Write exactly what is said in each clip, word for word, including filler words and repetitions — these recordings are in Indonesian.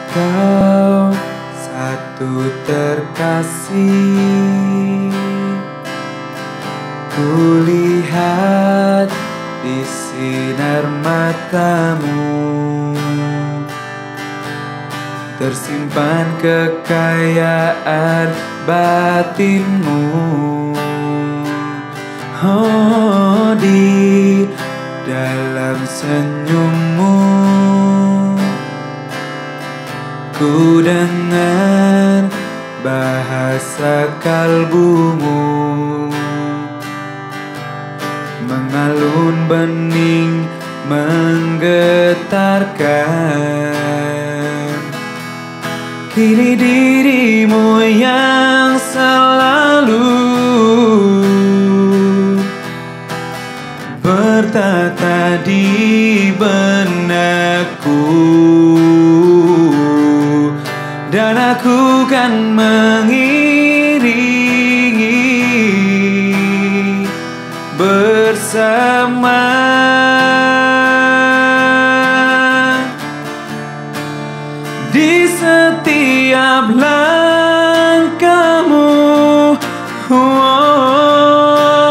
Kau satu terkasih, kulihat di sinar matamu tersimpan kekayaan batinmu. Oh, di dalam senyummu ku dengar bahasa kalbumu, mengalun bening menggetarkan. Kini dirimu yang selalu bertata di benakku, dan aku kan mengiringi bersama. Di setiap langkahmu, oh,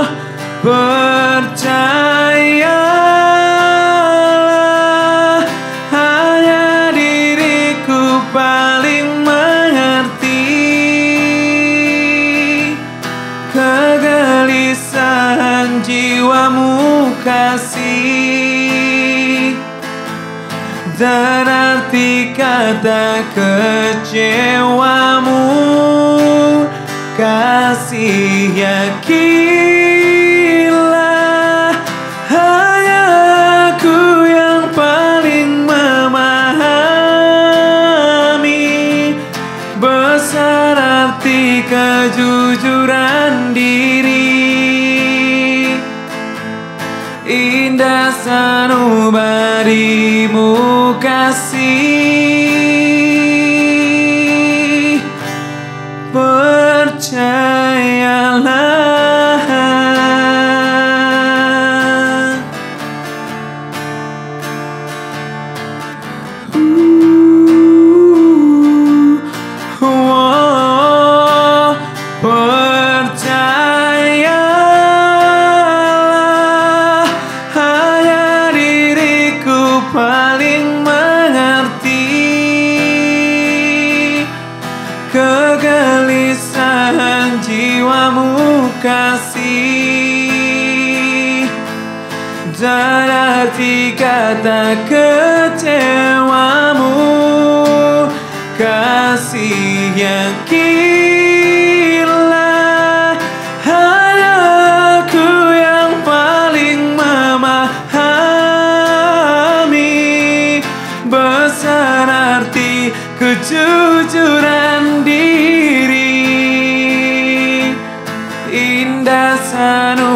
percayalah, hanya diriku paling mengerti kegelisahan jiwamu kasih, dan arti kata kecewamu kasih. Yakinlah, hanya aku yang paling memahami besar arti kejujuran diri. Indah sanubarimu kasih, percayalah. uh, oh, percayalah, hanya diriku paling mengerti kegelisahan jiwamu kasih, dan arti kata kecewamu kasih. Yakinlah, hanya aku yang paling memahami besar arti kejujuran diri. Indah sanu